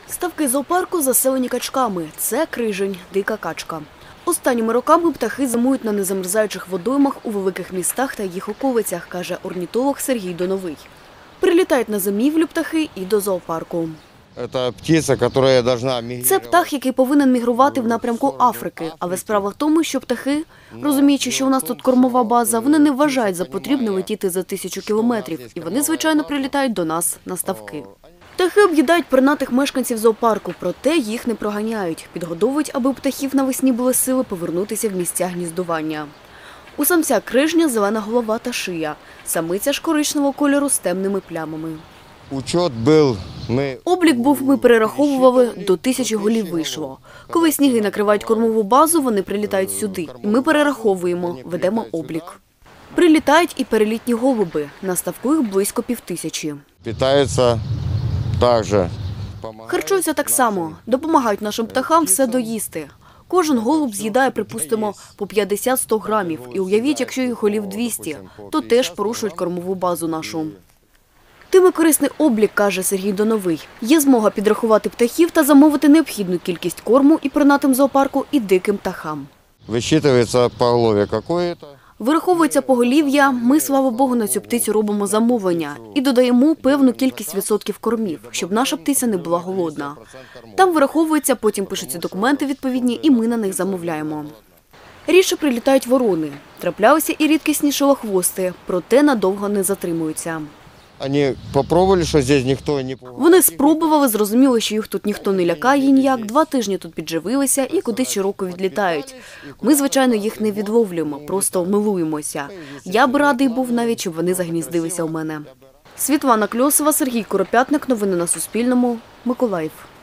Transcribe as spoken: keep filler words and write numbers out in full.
Ставки зоопарку заселені качками. Це крижень, дика качка. Останніми роками птахи зимують на незамерзаючих водоймах у великих містах та їх околицях, каже орнітолог Сергій Доновий. Прилітають на зимівлю птахи і до зоопарку. Це птах, який повинен мігрувати в напрямку Африки. Але справа в тому, що птахи, розуміючи, що у нас тут кормова база, вони не вважають за потрібне летіти за тисячу кілометрів. І вони, звичайно, прилітають до нас на ставки. Птахи об'їдають пернатих мешканців зоопарку, проте їх не проганяють. Підгодовують, аби у птахів навесні були сили повернутися в місця гніздування. У самця крижня зелена голова та шия. Самиця ж коричневого кольору з темними плямами. Учет був, ми... Облік був, ми перераховували, до тисячі голів вийшло. Коли сніги накривають кормову базу, вони прилітають сюди. І ми перераховуємо, ведемо облік. Прилітають і перелітні голуби. На ставку їх близько півтисячі. Питаються також. Харчуються так само. Допомагають нашим птахам все доїсти. Кожен голуб з'їдає, припустимо, по п'ятдесят-сто грамів. І уявіть, якщо їх голів двісті, то теж порушують кормову базу нашу. Тим і корисний облік, каже Сергій Доновий. Є змога підрахувати птахів та замовити необхідну кількість корму і пернатим зоопарку, і диким птахам. Висчитується поголов'я якесь-то. Вираховується поголів'я, ми, слава Богу, на цю птицю робимо замовлення і додаємо певну кількість відсотків кормів, щоб наша птиця не була голодна. Там вираховується, потім пишуться документи відповідні, і ми на них замовляємо. Рідше прилітають ворони. Траплялися і рідкісні шелохвости, проте надовго не затримуються. Вони спробували, що тут ніхто не... Вони спробували, зрозуміли, що їх тут ніхто не лякає ніяк, два тижні тут підживилися і кудись щороку відлітають. Ми, звичайно, їх не відловлюємо, просто милуємося. Я б радий був навіть, щоб вони загніздилися у мене. Світлана Кльосова, Сергій Коропятник. Новини на Суспільному. Миколаїв.